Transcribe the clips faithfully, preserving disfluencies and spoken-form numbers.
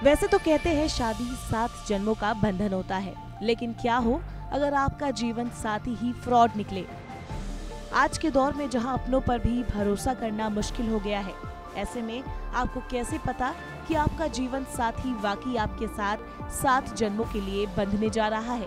वैसे तो कहते हैं शादी सात जन्मों का बंधन होता है, लेकिन क्या हो अगर आपका जीवन साथी ही फ्रॉड निकले। आज के दौर में जहां अपनों पर भी भरोसा करना मुश्किल हो गया है, ऐसे में आपको कैसे पता कि आपका जीवन साथी वाकई आपके साथ सात जन्मों के लिए बंधने जा रहा है।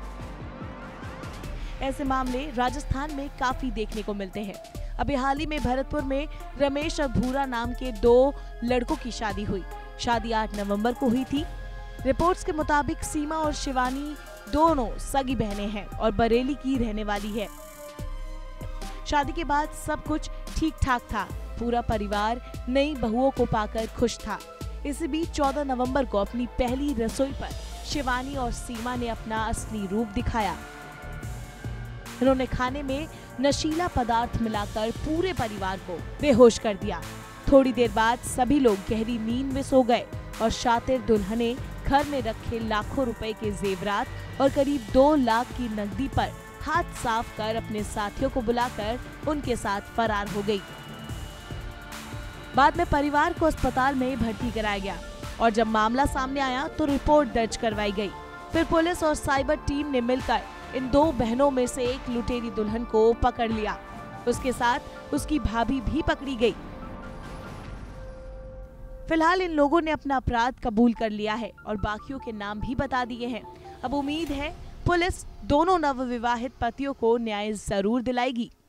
ऐसे मामले राजस्थान में काफी देखने को मिलते हैं। अभी हाल ही में भरतपुर में रमेश और भूरा नाम के दो लड़कों की शादी हुई। शादी आठ नवंबर को हुई थी। रिपोर्ट्स के मुताबिक सीमा और शिवानी दोनों सगी बहनें हैं और बरेली की रहने वाली है। शादी के बाद सब कुछ ठीक ठाक था। पूरा परिवार नई बहुओं को पाकर खुश था। इसी बीच चौदह नवंबर को अपनी पहली रसोई पर शिवानी और सीमा ने अपना असली रूप दिखाया। उन्होंने खाने में नशीला पदार्थ मिलाकर पूरे परिवार को बेहोश कर दिया। थोड़ी देर बाद सभी लोग गहरी नींद में सो गए और शातिर दुल्हने घर में रखे लाखों रुपए के जेवरात और करीब दो लाख की नकदी पर हाथ साफ कर अपने साथियों को बुलाकर उनके साथ फरार हो गई। बाद में परिवार को अस्पताल में भर्ती कराया गया और जब मामला सामने आया तो रिपोर्ट दर्ज करवाई गई। फिर पुलिस और साइबर टीम ने मिलकर इन दो बहनों में से एक लुटेरी दुल्हन को पकड़ लिया। उसके साथ उसकी भाभी भी पकड़ी गई। फिलहाल इन लोगों ने अपना अपराध कबूल कर लिया है और बाकियों के नाम भी बता दिए हैं। अब उम्मीद है पुलिस दोनों नवविवाहित पतियों को न्याय जरूर दिलाएगी।